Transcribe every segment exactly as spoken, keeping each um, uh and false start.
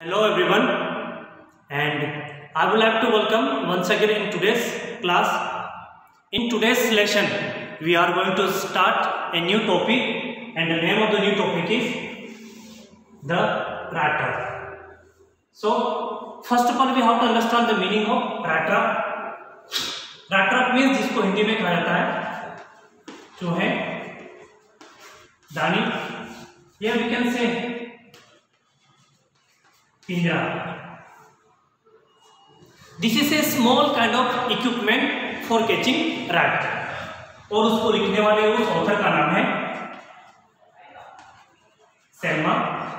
Hello everyone, and I would like to welcome once again in today's class. In today's lesson, we are going to start a new topic, and the name of the new topic is the rat trap. So, first of all, we have to understand the meaning of rat trap. Rat trap means जिसको हिंदी में कहा जाता है चूहे, दानी, या we can say पिंजरा. This is a small kind of equipment for catching rat. और उसको लिखने वाले उस ऑथर का नाम है Selma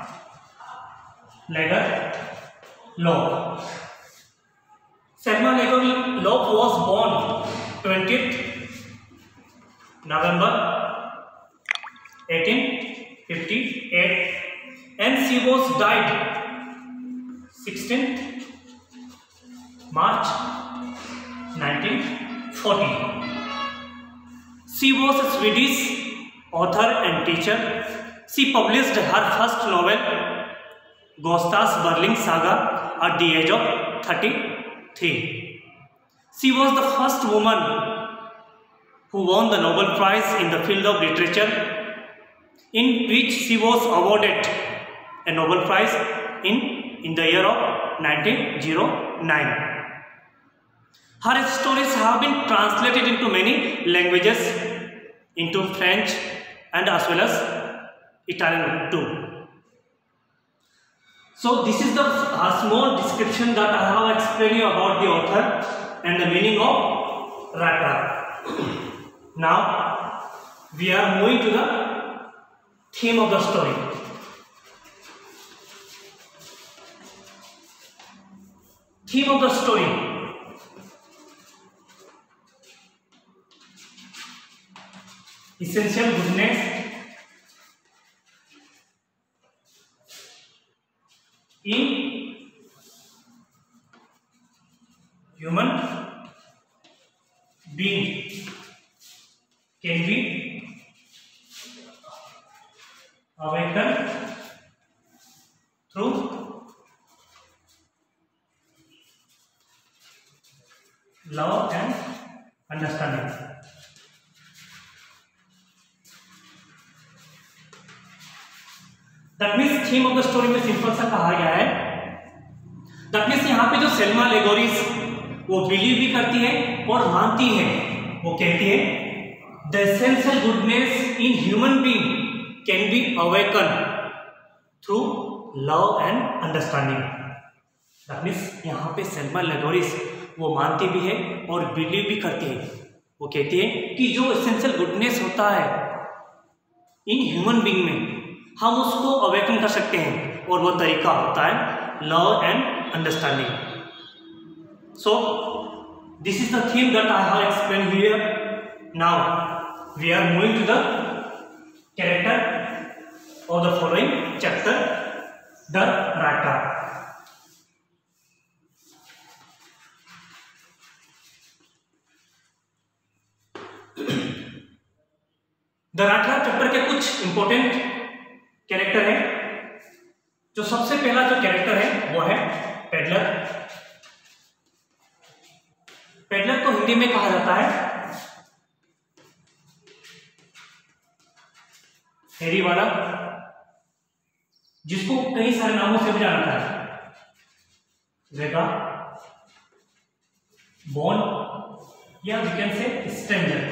Lagerlof. Selma Lagerlof was born twentieth November eighteen fifty-eight and she was died sixteenth March nineteen forty. She was a Swedish author and teacher. She published her first novel, Gösta's Berling Saga, at the age of thirty-three. She was the first woman who won the Nobel Prize in the field of literature, in which she was awarded a Nobel Prize in, in the year of nineteen oh nine. Her stories have been translated into many languages, into French and as well as Italian too. So this is the uh, small description that I have explained you about the author and the meaning of rat trap. Now we are moving to the theme of the story. Theme of the story. Essential goodness in human being can be awakened through love and understanding. That means theme of the story में simple सा कहा गया है. That means यहाँ पे जो Selma लेगोरिस वो believe भी करती है और मानती है. वो कहती है the essential goodness in human being can be awakened through love and understanding. That means यहाँ पे सेल्मा लेगोरिस वो मानती भी है और बिलीव भी करती है. वो कहती है कि जो एसेंशियल गुडनेस होता है इन ह्यूमन बीइंग में हम उसको अवेकन कर सकते हैं और वो तरीका होता है love and understanding. So this is the theme that I have explain here. Now we are moving to the character of the following chapter, the rat trap. The rat trap chapter के कुछ important character है. जो सबसे पहला जो character है वो है पेडलर. पेडलर को हिंदी में कहा जाता है फेरी वाला, जिसको कई सारे नामों से भी जाना जाता है. वेगा, बॉन, या we can say stranger.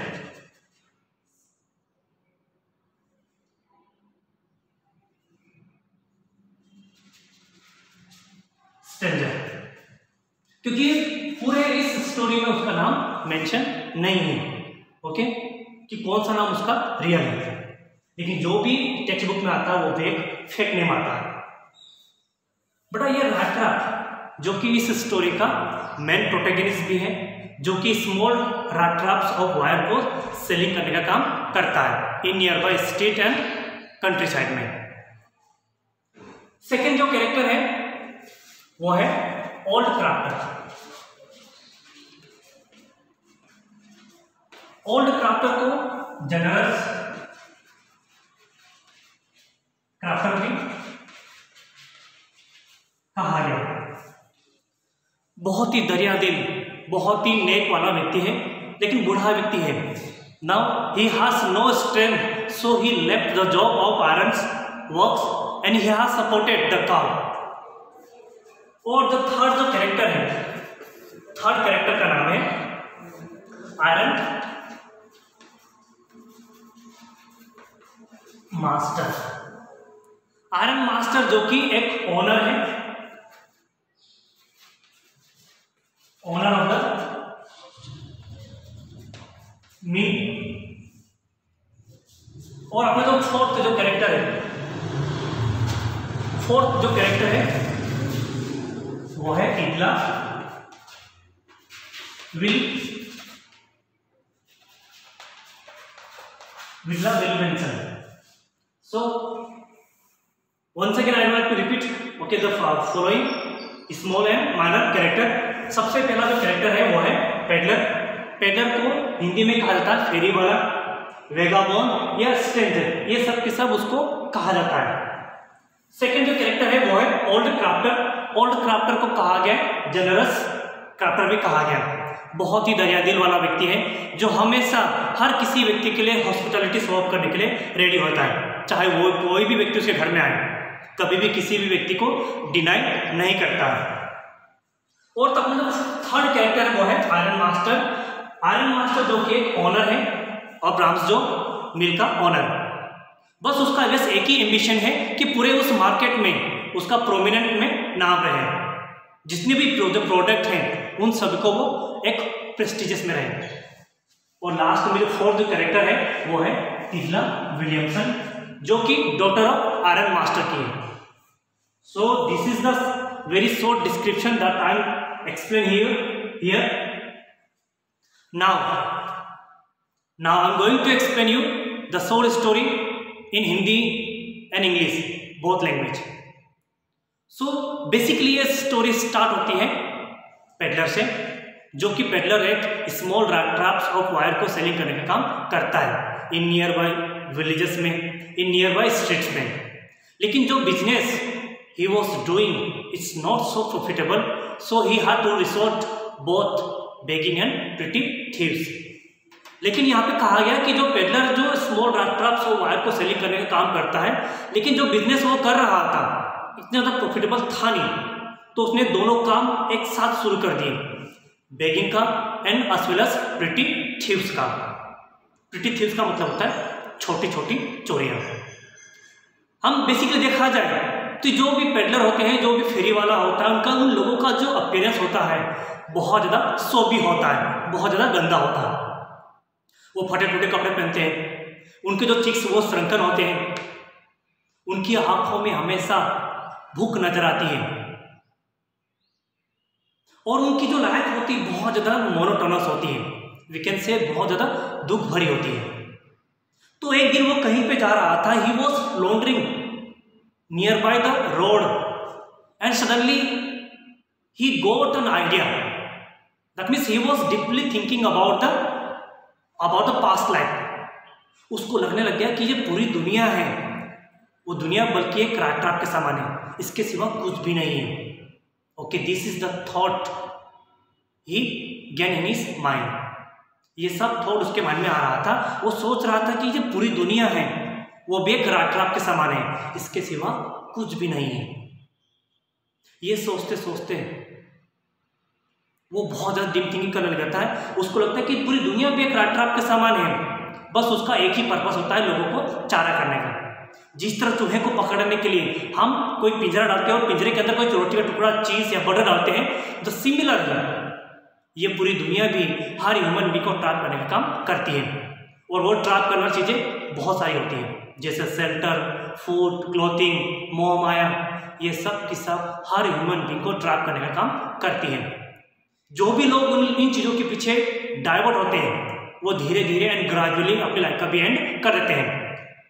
Stranger क्योंकि पूरे इस स्टोरी में उसका नाम मेंशन नहीं है. ओके, कि कौन सा नाम उसका रियल है, लेकिन जो भी टेक्स्ट बुक में आता है वो एक फेक नेम आता है. बट ये rat trap जो कि इस स्टोरी का मेन प्रोटैगनिस्ट भी है, जो कि small rat traps of wire को सेलिंग करने का काम करता है in nearby state and countryside में. सेकेंड जो कैरेक्टर है वो है ओल्ड क्राफ्टर. ओल्ड क्राफ्टर को जनरस क्राफ्टर भी कहा गया। बहुत ही दरिया दिल, बहुत ही नेक वाला व्यक्ति है, लेकिन बूढ़ा व्यक्ति है। Now he has no strength, so he left the job of iron works and he has supported the cow. और जो थर्ड जो कैरेक्टर है, थर्ड कैरेक्टर का नाम है आयरन मास्टर। आयरन मास्टर जो कि एक ओनर है, ओनर ऑफ द मिल। और अपने जो फोर्थ जो कैरेक्टर है, फोर्थ जो कैरेक्टर है वो है Edla will Willa Willmansson. So once again I would like to repeat okay the following small and minor character। सबसे पहला जो कैरेक्टर है वो है पेडलर। पेडलर को हिंदी में कहा जाता है फेरी वाला, वेगाबॉन या स्ट्रेंजर, ये सब के सब उसको कहा जाता है। सेकंड जो कैरेक्टर है वो है ओल्ड क्राफ्टर। ओल्ड क्राफ्टर को कहा गया जनरस क्राफ्टर भी कहा गया। बहुत ही दरिया दिल वाला व्यक्ति है जो हमेशा हर किसी व्यक्ति के लिए हॉस्पिटैलिटी सर्व करने के लिए रेडी होता है, चाहे वो कोई भी व्यक्ति उसके घर में आए, कभी भी किसी भी व्यक्ति को डिनाई नहीं करता है। और तब जो थर्ड कैरेक्टर है वो है आयरन मास्टर। आयरन मास्टर जो कि एक ऑनर है और ब्राह्म्स जो मिल का ऑनर। बस उसका बस एक ही एम्बिशन है कि पूरे उस मार्केट में उसका प्रोमिनेंट में नाम रहे, जितने भी जो प्रोडक्ट हैं उन सभी को वो एक प्रेस्टिजियस में रहे। और लास्ट में जो फोर्थ जो कैरेक्टर है वो है इडला विलियमसन, जो कि डॉटर ऑफ आयरन मास्टर की है। So this is the very short description that I am explain here here now now I am going to explain you the short story in Hindi and English both language. So basically ये story start होती है peddler से, जो कि peddler एक small traps of wire को selling करने का काम करता है इन नियर बाय विलेजेस में, इन नियर बाय स्ट्रीट्स में। लेकिन जो business he was doing it's not so profitable, so he had to resort both begging and pretty thieves. लेकिन यहाँ पे कहा गया कि जो पेडलर जो स्मॉल ट्रैप्स ऑफ वायर को सेलिंग करने का काम करता है, लेकिन जो बिजनेस वो कर रहा था इतना ज़्यादा प्रॉफिटेबल था नहीं, तो उसने दोनों काम एक साथ शुरू कर दिए, बेगिंग का and as well as pretty thieves का। प्रिटी थीव्स का मतलब होता है छोटी छोटी चोरियां। हम बेसिकली देखा जाए तो जो भी पेडलर होते हैं, जो भी फेरी वाला होता है, उनका उन लोगों का जो अपीयरेंस होता है बहुत ज़्यादा सोबी होता है, बहुत ज़्यादा गंदा होता है। वो फटे फटे कपड़े पहनते हैं, उनके जो चिक्स वो श्रंकन होते हैं, उनकी आंखों में हमेशा भूख नजर आती है, और उनकी जो लाइफ होती है बहुत ज़्यादा मोनोटोनस होती है, वी कैन से बहुत ज़्यादा दुख भरी होती है। तो एक दिन वो कहीं पे जा रहा था, he was laundering near by the road and suddenly he got an idea, that means he was deeply thinking about the about the past life. उसको लगने लग गया कि ये पूरी दुनिया है, वो दुनिया बल्कि एक रैट ट्रैप के समान है, इसके सिवा कुछ भी नहीं है। Okay, this is the thought he gain in his mind. ये सब थॉट उसके माइंड में आ रहा था। वो सोच रहा था कि ये पूरी दुनिया है, वो भी एक रैट ट्रैप के समान है, इसके सिवा कुछ भी नहीं है। ये सोचते सोचते वो बहुत ज़्यादा डीप थिंकिंग करने लग जाता है। उसको लगता है कि पूरी दुनिया भी एक रैट ट्रैप के समान है, बस उसका एक ही पर्पस होता है लोगों को चारा करने का। जिस तरह चूहे को पकड़ने के लिए हम कोई पिंजरा डालते हैं और पिंजरे के अंदर कोई रोटी का टुकड़ा, चीज़ या बटर डालते हैं, तो सिमिलर ये पूरी दुनिया भी हर ह्यूमन बीइंग को ट्रैप करने का काम करती है। और वो ट्रैप करने वाली चीज़ें बहुत सारी होती हैं, जैसे शेल्टर, फूड, क्लोथिंग, मोह माया, ये सब की सब हर ह्यूमन बीइंग को ट्रैप करने का काम करती है। जो भी लोग उन इन चीज़ों के पीछे डाइवर्ट होते हैं, वो धीरे धीरे एंड ग्रेजुअली अपनी लाइफ का भी एंड कर देते हैं।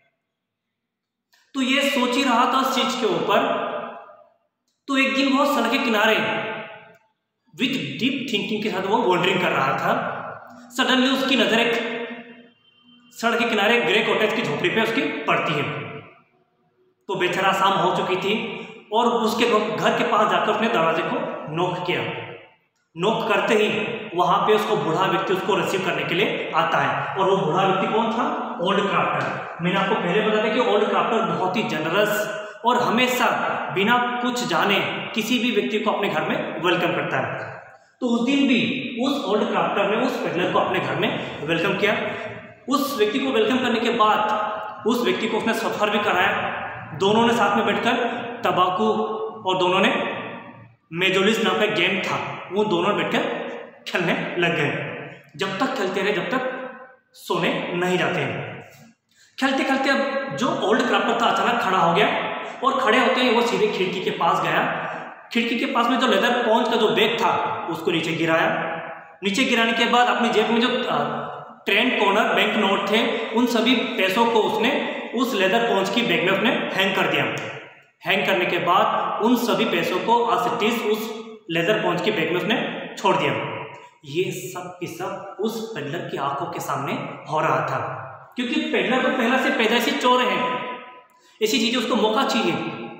तो ये सोच ही रहा था उस चीज के ऊपर, तो एक दिन वो सड़क के किनारे विथ डीप थिंकिंग के साथ वो वॉन्डरिंग कर रहा था। सडनली उसकी नजर एक सड़क के किनारे ग्रे कॉटेज की झोपड़ी पे उसकी पड़ती है। तो बेचारा शाम हो चुकी थी, और उसके घर के पास जाकर उसने दरवाजे को नॉक किया। नॉक करते ही वहां पे उसको बूढ़ा व्यक्ति उसको रिसीव करने के लिए आता है। और वो बूढ़ा व्यक्ति कौन था? Old crafter. मैंने आपको पहले बताया था कि ओल्ड क्राफ्टर बहुत ही जनरस और हमेशा बिना कुछ जाने किसी भी व्यक्ति को अपने घर में वेलकम करता है। तो उस दिन भी उस ओल्ड क्राफ्टर ने उस पेडलर को अपने घर में वेलकम किया। उस व्यक्ति को वेलकम करने के बाद उस व्यक्ति को उसने सफर भी कराया। दोनों ने साथ में बैठकर तंबाकू और दोनों ने मेजोलिस नाम का गेम था वो दोनों बैठकर खेलने लग गए। जब तक खेलते रहे जब तक सोने नहीं जाते हैं। खेलते खेलते अब जो ओल्ड क्राफ्टर था अचानक खड़ा हो गया और खड़े होते ही वो सीधे खिड़की के पास गया। खिड़की के पास में जो लेदर पॉन्च का जो बैग था उसको नीचे गिराया। नीचे गिराने के बाद अपनी जेब में जो ट्रेंड कॉर्नर बैंक नोट थे उन सभी पैसों को उसने उस लेदर पॉन्च की बैग में उसने हैंग कर दिया। हैंग करने के बाद उन सभी पैसों को आसिटीज उस लेदर पॉन्च की बैग में उसने छोड़ दिया। ये सब की सब उस पेडलर की आंखों के सामने हो रहा था, क्योंकि पेडलर को पहला से पैदाइशी चोर है, ऐसी चीजें उसको मौका चाहिए।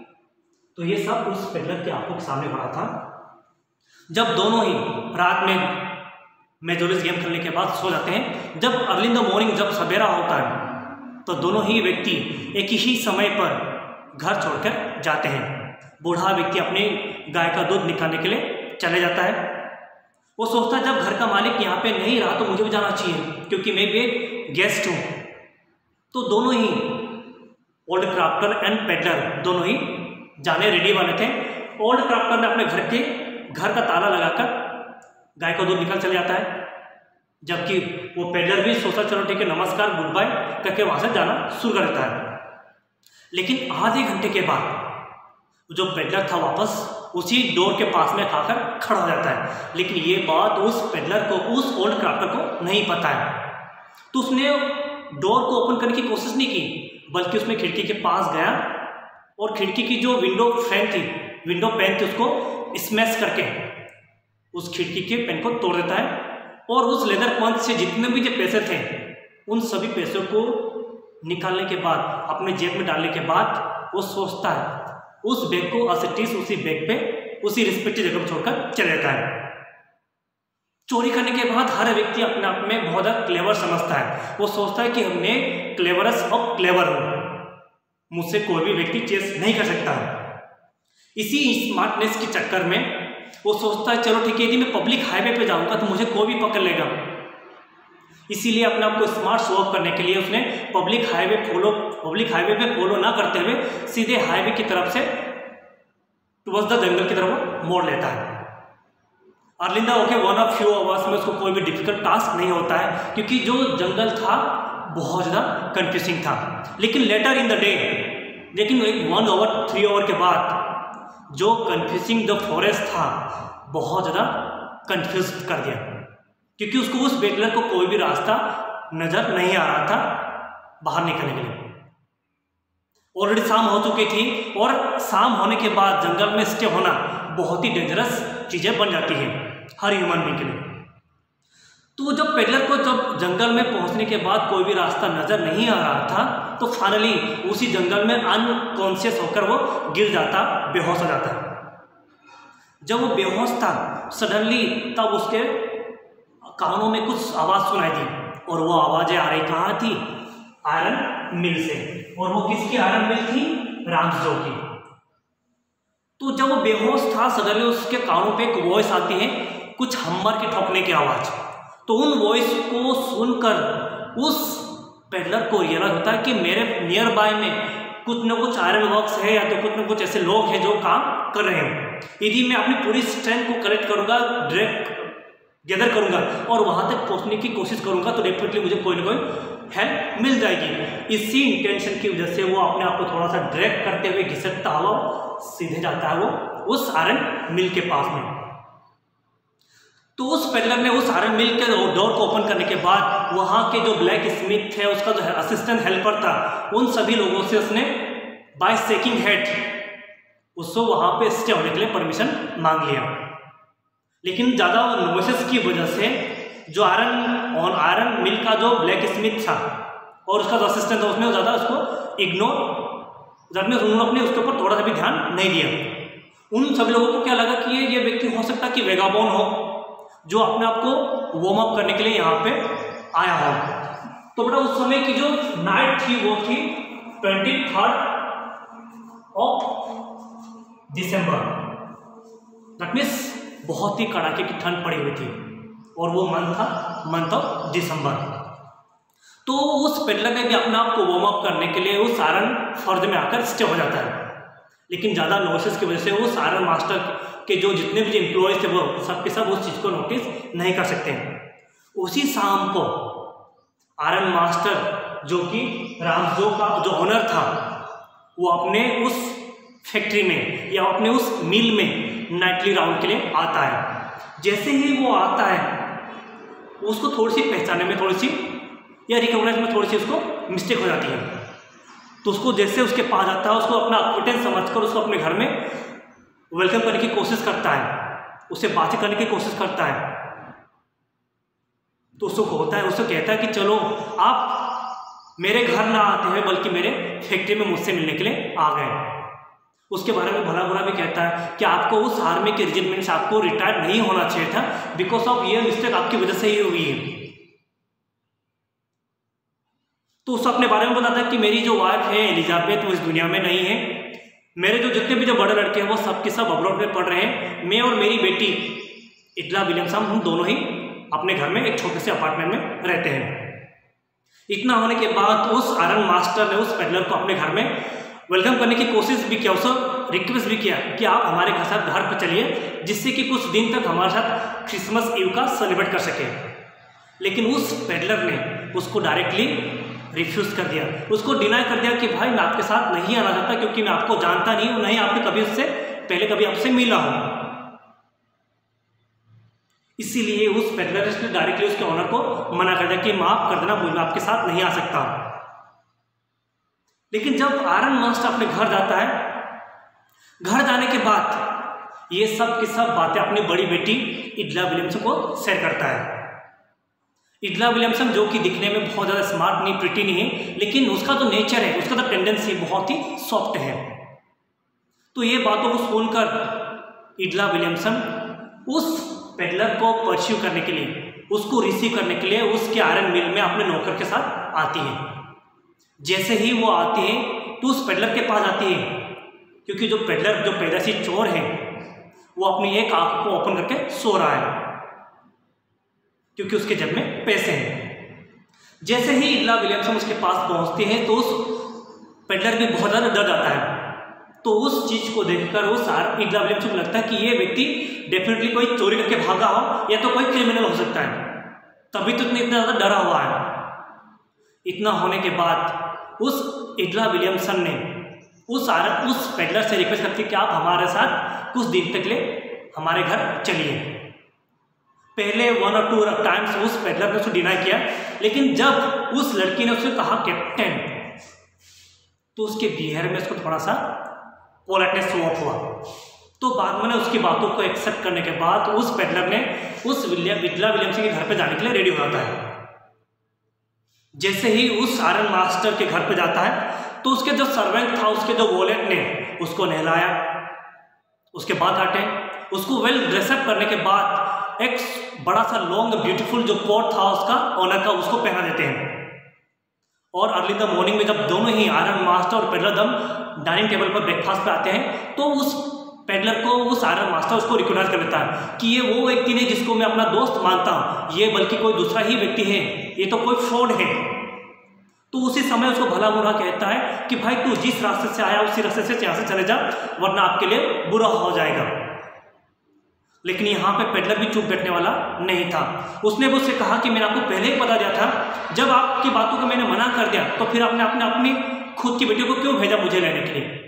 तो ये सब उस पेडलर की आंखों के सामने हो रहा था। जब दोनों ही रात में मेजोलिस गेम खेलने के बाद सो जाते हैं, जब अर्ली इन द मॉर्निंग जब सवेरा होता है तो दोनों ही व्यक्ति एक ही समय पर घर छोड़कर जाते हैं। बूढ़ा व्यक्ति अपनी गाय का दूध निकालने के लिए चले जाता है। वो सोचता है जब घर का मालिक यहाँ पे नहीं रहा तो मुझे भी जाना चाहिए, क्योंकि मैं भी एक गेस्ट हूँ। तो दोनों ही ओल्ड क्राफ्टर एंड पेडलर दोनों ही जाने रेडी वाले थे। ओल्ड क्राफ्टर ने अपने घर के घर का ताला लगाकर गाय का दूध निकाल चले जाता है, जबकि वो पेडलर भी सोचता चलो ठीक है नमस्कार गुड बाय करके वहां से जाना शुरू कर देता है। लेकिन आधे घंटे के बाद जो पेडलर था वापस उसी डोर के पास में खाकर खड़ा हो जाता है। लेकिन ये बात उस पेडलर को उस ओल्ड क्राफ्टर को नहीं पता है। तो उसने डोर को ओपन करने की कोशिश नहीं की, बल्कि उसने खिड़की के पास गया और खिड़की की जो विंडो फैन थी विंडो पैन थी उसको स्मैश करके उस खिड़की के पेन को तोड़ देता है। और उस लेदर पंच से जितने भी जो पैसे थे उन सभी पैसों को निकालने के बाद अपने जेब में डालने के बाद वो सोचता है उस बैग को असिटीज उसी बैग पे उसी रिस्पेक्टिव जगह पर छोड़कर चले जाता है। चोरी करने के बाद हर व्यक्ति अपने आप में बहुत ज़्यादा क्लेवर समझता है। वो सोचता है कि हमने क्लेवरस ऑफ क्लेवर हूं, मुझसे कोई भी व्यक्ति चेस नहीं कर सकता। इसी स्मार्टनेस के चक्कर में वो सोचता है चलो ठीक है यदि मैं पब्लिक हाईवे पे जाऊंगा तो मुझे कोई भी पकड़ लेगा। इसीलिए अपने आप को स्मार्ट शो ऑफ करने के लिए उसने public highway follow public highway पे फॉलो ना करते हुए सीधे हाईवे की तरफ से टुवर्ड्स द जंगल की तरफ मोड़ लेता है। अर्लिंदा okay one of few hours में उसको कोई भी डिफिकल्ट टास्क नहीं होता है, क्योंकि जो जंगल था बहुत ज़्यादा कंफ्यूजिंग था। लेकिन लेटर इन द डे लेकिन एक वन आवर थ्री आवर के बाद जो कंफ्यूजिंग द फॉरेस्ट था बहुत ज़्यादा कंफ्यूज कर दिया, क्योंकि उसको उस पेडलर को कोई भी रास्ता नजर नहीं आ रहा था बाहर निकलने के लिए। ऑलरेडी शाम हो चुकी थी और शाम होने के बाद जंगल में स्टे होना बहुत ही डेंजरस चीजें बन जाती है हर ह्यूमन बीइंग के लिए। तो जब पेडलर को जब जंगल में पहुंचने के बाद कोई भी रास्ता नजर नहीं आ रहा था तो फाइनली उसी जंगल में अनकॉन्शियस होकर वो गिर जाता, बेहोश हो जाता। जब वो बेहोश था सडनली तब उसके कानों में कुछ आवाज सुनाई दी और वो आवाजें आ रही कहाँ थी? आयरन मिल से। और वो किसकी आयरन मिल थी? रामजो की। तो जब वो बेहोश था सडनली उसके कानों पे एक वॉइस आती है, कुछ हम्मर की ठोकने की आवाज। तो उन वॉइस को सुनकर उस पेडलर को रियलाइज होता है कि मेरे नियर बाय में कुछ न कुछ आयरन वर्क्स है या तो कुछ न कुछ ऐसे लोग हैं जो काम कर रहे हैं। यदि मैं अपनी पूरी स्ट्रेंथ को कलेक्ट करूंगा, डायरेक्ट गैदर करूंगा और वहां तक पहुंचने की कोशिश करूंगा तो डेफिनेटली मुझे कोई ना कोई हेल्प मिल जाएगी। इसी इंटेंशन की वजह से वो अपने आप को थोड़ा सा ड्रैग करते हुए घिसटता हुआ सीधे जाता है वो उस आयरन मिल के पास में। तो उस पेडलर ने उस आयरन मिल के डोर को ओपन करने के बाद वहां के जो ब्लैक स्मिथ थे, उसका जो असिस्टेंट हेल्पर था, उन सभी लोगों से उसने बाय शेकिंग हेड उसको वहां पे स्टे होने के लिए परमिशन मांग लिया। लेकिन ज़्यादा नोइसेस की वजह से जो आयरन ऑन आयरन मिल का जो ब्लैक स्मिथ था और उसका जो असिस्टेंट था उसने ज़्यादा उसको इग्नोर जब उन्होंने अपने उसके ऊपर थोड़ा सा भी ध्यान नहीं दिया। उन सभी लोगों को क्या लगा कि ये ये व्यक्ति हो सकता है कि वेगाबोन हो, जो अपने आप को वार्म अप करने के लिए यहाँ पे आया हो। तो बेटा उस समय की जो नाइट थी वो थी twenty third of December, that means बहुत ही कड़ाके की ठंड पड़ी हुई थी और वो मंथ था मंथ ऑफ दिसंबर। तो उस पेडलर ने भी अपने आप को वार्म अप करने के लिए उस सारण फर्ज में आकर स्टे हो जाता है, लेकिन ज़्यादा नोटिस की वजह से वो सारण मास्टर के जो जितने भी एम्प्लॉयज थे वो सब के सब उस चीज़ को नोटिस नहीं कर सकते हैं। उसी शाम को आयरन मास्टर जो कि रामजो का जो ओनर था वो अपने उस फैक्ट्री में या अपने उस मिल में नाइटली राउंड के लिए आता है। जैसे ही वो आता है उसको थोड़ी सी पहचानने में थोड़ी सी या रिकॉग्नाइज में थोड़ी सी उसको मिस्टेक हो जाती है। तो उसको जैसे उसके पास आता है उसको अपना अक्विटेंस समझकर उसको अपने घर में वेलकम करने की कोशिश करता है, उससे बातचीत करने की कोशिश करता है। तो उसको होता है उसको कहता है कि चलो आप मेरे घर ना आते हुए बल्कि मेरे फैक्ट्री में मुझसे मिलने के लिए आ गए। उसके बारे में भला बुरा भी कहता है कि आपको उस आर्मी के रेजिमेंट से आपको रिटायर नहीं होना चाहिए था, बिकॉज ऑफ ये मिस्टेक आपकी वजह से ही हुई है। तो उसको अपने बारे में बताता है कि मेरी जो वाइफ है एलिजाबेथ वो इस दुनिया में नहीं है, मेरे जो जितने भी जो बड़े लड़के हैं वो सब के सब अब्रॉड में पढ़ रहे हैं, मैं और मेरी बेटी इडला विलियम्सन हम दोनों ही अपने घर में एक छोटे से अपार्टमेंट में रहते हैं। इतना होने के बाद उस आयरन मास्टर ने उस पेडलर को अपने घर में वेलकम करने की कोशिश भी किया, उसको रिक्वेस्ट भी किया कि आप हमारे घर साथ घर पर चलिए जिससे कि कुछ दिन तक हमारे साथ क्रिसमस ईव का सेलिब्रेट कर सके। लेकिन उस पेडलर ने उसको डायरेक्टली रिफ्यूज़ कर दिया, उसको डिनाई कर दिया कि भाई मैं आपके साथ नहीं आना चाहता क्योंकि मैं आपको जानता नहीं हूँ, नहीं आपने कभी उससे पहले कभी आपसे मिला हूँ। इसीलिए उस पेडलर ने डायरेक्टली उसके ऑनर को मना कर दिया कि माफ कर देना, मैं आपके साथ नहीं आ सकता। लेकिन जब आयरन मास्टर अपने घर जाता है, घर जाने के बाद ये सब की सब बातें अपनी बड़ी बेटी इडला विलियम्सन को शेयर करता है। इडला विलियम्सन जो कि दिखने में बहुत ज़्यादा स्मार्ट नहीं, प्रिटी नहीं है, लेकिन उसका जो नेचर है, उसका जो टेंडेंसी बहुत ही सॉफ्ट है। तो ये बातों को सुनकर इडला विलियम्सन उस पेडलर को परस्यू करने के लिए, उसको रिसीव करने के लिए उसके आयरन मिल में अपने नौकर के साथ आती है। जैसे ही वो आती है तो उस पेडलर के पास आती है, क्योंकि जो पेडलर जो पैदाशी चोर है वो अपनी एक आंख को ओपन करके सो रहा है क्योंकि उसके जेब में पैसे हैं। जैसे ही इडला विलियम्सन उसके पास पहुंचती है तो उस पेडलर भी बहुत ज़्यादा डर जाता है। तो उस चीज़ को देखकर उस इडला विलियम्सन को लगता है कि ये व्यक्ति डेफिनेटली कोई चोरी करके भागा हो या तो कोई क्रिमिनल हो सकता है, तभी तो इतना इतना ज़्यादा डरा हुआ है। इतना होने के बाद उस इडला विलियम्सन ने उस आर उस पेडलर से रिक्वेस्ट करती कि आप हमारे साथ कुछ दिन तक ले हमारे घर चलिए। पहले वन और टू टाइम्स उस पेडलर ने उसको डिनाई किया, लेकिन जब उस लड़की ने उससे कहा कैप्टन, तो उसके बिहेवियर में उसको थोड़ा सा पोलाइटनेस शो ऑफ हुआ। तो बाद में उसकी बातों को एक्सेप्ट करने के बाद उस पेडलर ने उस विलियम इडला विलियम्सन के घर पे जाने के लिए रेडी हो जाता है। जैसे ही उस आयरन मास्टर के घर पे जाता है तो उसके जो सर्वेंट था, उसके जो वॉलेट ने उसको नहलाया, उसके बाल काटे, उसको वेल ड्रेसअप करने के बाद एक बड़ा सा लॉन्ग ब्यूटीफुल जो कोट था उसका ऑनर का उसको पहना देते हैं। और अर्ली द मॉर्निंग में जब दोनों ही आयरन मास्टर और पेडलर दम डाइनिंग टेबल पर ब्रेकफास्ट पे आते हैं तो उस पेडलर को उस आयरन मास्टर उसको रिकॉग्नाइज कर लेता है कि ये वो व्यक्ति नहीं जिसको मैं अपना दोस्त मानता हूँ, ये बल्कि कोई दूसरा ही व्यक्ति है, ये तो कोई फ्रॉड है। तो उसी समय उसको भला बुरा कहता है कि भाई तू जिस रास्ते से आया उसी रास्ते से यहाँ से चले जा, वरना आपके लिए बुरा हो जाएगा। लेकिन यहाँ पे पेडलर भी चुप बैठने वाला नहीं था। उसने भी उससे कहा कि मैंने आपको पहले ही बता दिया था, जब आपकी बातों को मैंने मना कर दिया तो फिर आपने अपने अपनी खुद की बेटी को क्यों भेजा मुझे लेने के लिए?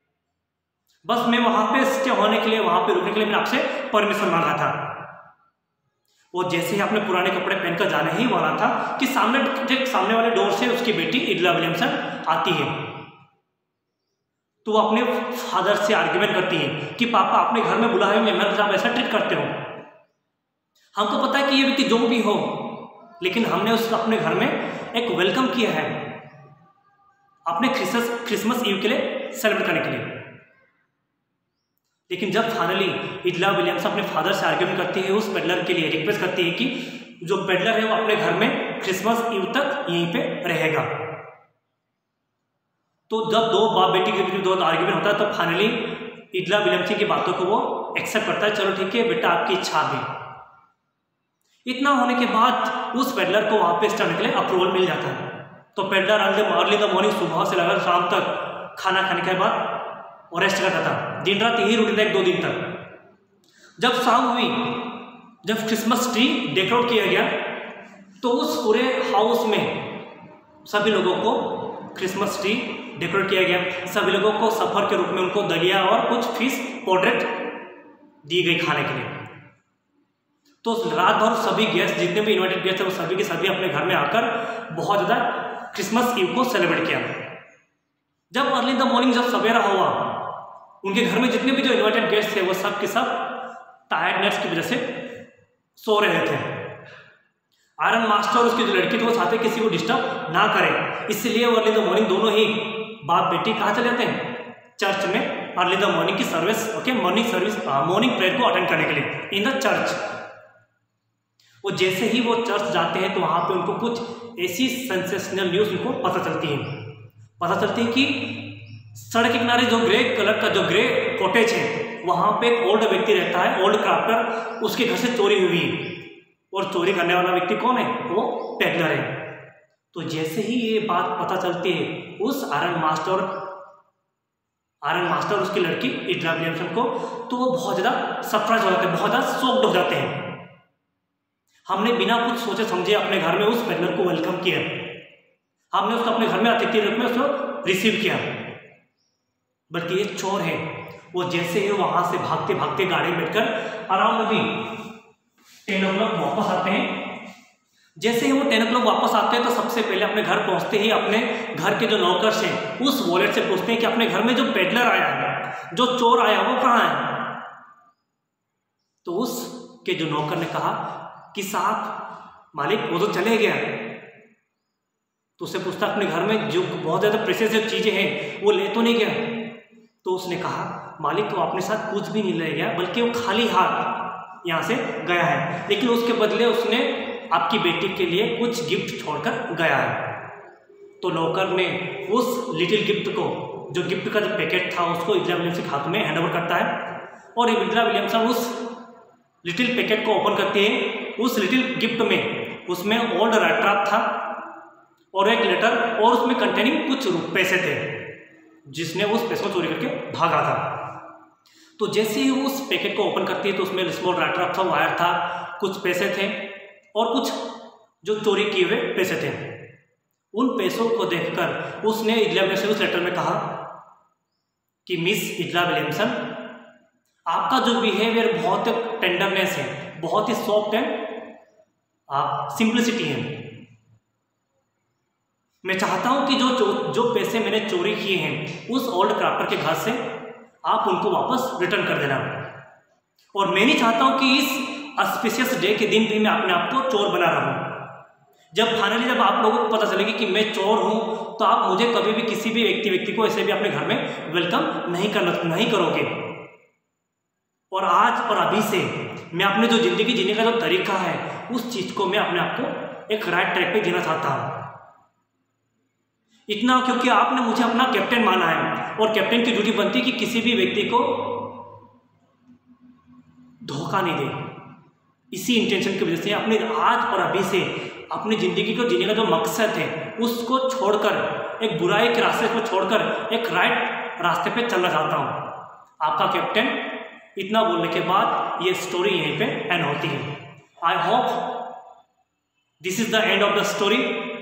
बस मैं वहाँ पे स्टे होने के लिए, वहाँ पे रुकने के लिए मैंने आपसे परमिशन मांगा था। वो जैसे ही अपने पुराने कपड़े पहनकर जाने ही वाला था कि सामने सामने वाले डोर से उसकी बेटी इडला विलियम्सन आती है। तो वो अपने फादर से आर्ग्यूमेंट करती है कि पापा आपने घर में बुलाए हुए मैं आप ऐसा ट्रीट करते हो, हमको पता है कि ये व्यक्ति जो भी हो, लेकिन हमने उसको अपने घर में एक वेलकम किया है, अपने क्रिसमस क्रिसमस ईव के लिए सेलिब्रेट करने के लिए। लेकिन जब फाइनली इडला विलियम्स अपने फादर से आर्ग्यूमेंट करती है, उस पेडलर के लिए रिक्वेस्ट करती है कि जो पेडलर है वो अपने घर में क्रिसमस ईव तक यहीं पे रहेगा। तो जब दो बाप बेटी के बीच दो आर्ग्यूमेंट होता है तो फाइनली इडला विलियम्स की बातों को वो एक्सेप्ट करता है, चलो ठीक है बेटा आपकी इच्छा भी। इतना होने के बाद उस पेडलर को वहाँ पे स्टे करने के लिए अप्रूवल मिल जाता है। तो पेडलर अर्ली द मॉर्निंग सुबह से लेकर शाम तक खाना खाने के बाद और रेस्ट करता था, दिन रात यही रूटीन था एक दो दिन तक। जब शाम हुई, जब क्रिसमस ट्री डेकोरेट किया गया तो उस पूरे हाउस में सभी लोगों को क्रिसमस ट्री डेकोरेट किया गया। सभी लोगों को सफर के रूप में उनको दलिया और कुछ फिश पोड्रेट दी गई खाने के लिए। तो रात भर सभी गेस्ट जितने भी इनवाइटेड गेस्ट थे वो सभी के सभी अपने घर में आकर बहुत ज़्यादा क्रिसमस ईव को सेलिब्रेट किया। जब अर्ली द मॉर्निंग जब सवेरा हुआ, उनके घर में जितने भी जो इनवाइटेड गेस्ट थे वो सब के सब टायर्डनेस की वजह से सो रहे थे। आयरन मास्टर और उसकी जो लड़की थी वो चाहते किसी को डिस्टर्ब ना करे, इसलिए वो अर्ली द मॉर्निंग दोनों ही बाप बेटी कहाँ चले जाते हैं, चर्च में अर्ली द मॉर्निंग की service, okay morning service morning prayer को अटेंड करने के लिए इन द चर्च। वो जैसे ही वो चर्च जाते हैं तो वहाँ पे उनको कुछ ऐसी सेंसेशनल न्यूज़ उनको पता चलती है पता चलती है कि सड़क के किनारे जो ग्रे कलर का जो ग्रे कॉटेज है वहाँ पे एक ओल्ड व्यक्ति रहता है, ओल्ड क्राफ्टर, उसके घर से चोरी हुई है। और चोरी करने वाला व्यक्ति कौन है, वो पेडलर है। तो जैसे ही ये बात पता चलती है उस आयरन मास्टर आयरन मास्टर उसकी लड़की इडला विलियम्सन को, तो वो बहुत ज़्यादा सरप्राइज हो जाते हैं, बहुत ज़्यादा शॉक्ड हो जाते हैं। हमने बिना कुछ सोचे समझे अपने घर में उस पेडलर को वेलकम किया, हमने उसको अपने घर में अतिथि रूप में उसको रिसीव किया, बल्कि ये चोर है। वो जैसे ही वहां से भागते भागते गाड़ी में बैठकर अराउंड भी टेन ओ क्लॉक वापस आते हैं। जैसे ही वो टेन ओ क्लॉक वापस आते हैं तो सबसे पहले अपने घर पहुंचते ही अपने घर के जो नौकर्स हैं उस वॉलेट से पूछते हैं कि अपने घर में जो पेडलर आया है, जो चोर आया वो कहाँ है। तो उसके जो नौकर ने कहा कि साहब मालिक वो तो चले गया। तो उससे पूछता अपने घर में जो बहुत ज़्यादा प्रेशियस जो चीज़ें हैं वो ले तो नहीं गया। तो उसने कहा मालिक तो अपने साथ कुछ भी नहीं ले गया, बल्कि वो खाली हाथ यहाँ से गया है, लेकिन उसके बदले उसने आपकी बेटी के लिए कुछ गिफ्ट छोड़कर गया है। तो नौकर ने उस लिटिल गिफ्ट को, जो गिफ्ट का जो पैकेट था, उसको इडला विलियम्स के हाथ में हैंड ओवर करता है और इडला विलियम्सन उस लिटिल पैकेट को ओपन करती है। उस लिटिल गिफ्ट में उसमें ओल्ड रैट्रैप था और एक लेटर और उसमें कंटेनिंग कुछ पैसे थे जिसने उस पैसों को चोरी करके भागा था। तो जैसे ही उस पैकेट को ओपन करती है तो उसमें स्मॉल रैट्रैप था, वायर था, कुछ पैसे थे और कुछ जो चोरी किए हुए पैसे थे। उन पैसों को देखकर उसने इडला विलियम्सन उस लेटर में कहा कि मिस इडला विलियम्सन, आपका जो बिहेवियर बहुत टेंडरनेस है, बहुत ही सॉफ्ट है, आप सिंप्लिसिटी है। मैं चाहता हूं कि जो जो पैसे मैंने चोरी किए हैं उस ओल्ड क्राफ्टर के घर से आप उनको वापस रिटर्न कर देना। और मैं नहीं चाहता हूं कि इस ऑस्पिशियस डे के दिन भी मैं अपने आप को चोर बना रहा हूं। जब फाइनली जब आप लोगों को पता चलेगी कि मैं चोर हूं तो आप मुझे कभी भी किसी भी व्यक्ति व्यक्ति को ऐसे भी अपने घर में वेलकम नहीं करना नहीं करोगे। और आज और अभी से मैं अपने जो जिंदगी जीने का जो तरीका है उस चीज को मैं अपने आप को एक राइट ट्रैक पे जीना चाहता हूं। इतना क्योंकि आपने मुझे अपना कैप्टन माना है और कैप्टन की ड्यूटी बनती है कि किसी भी व्यक्ति को धोखा नहीं दे। इसी इंटेंशन की वजह से अपने आज और अभी से अपनी जिंदगी को जीने का जो मकसद है उसको छोड़कर, एक बुराई के रास्ते को छोड़कर एक राइट रास्ते पे चलना चाहता हूं। आपका कैप्टन। इतना बोलने के बाद ये स्टोरी यहीं पे एंड होती है। I hope this is the end of the story.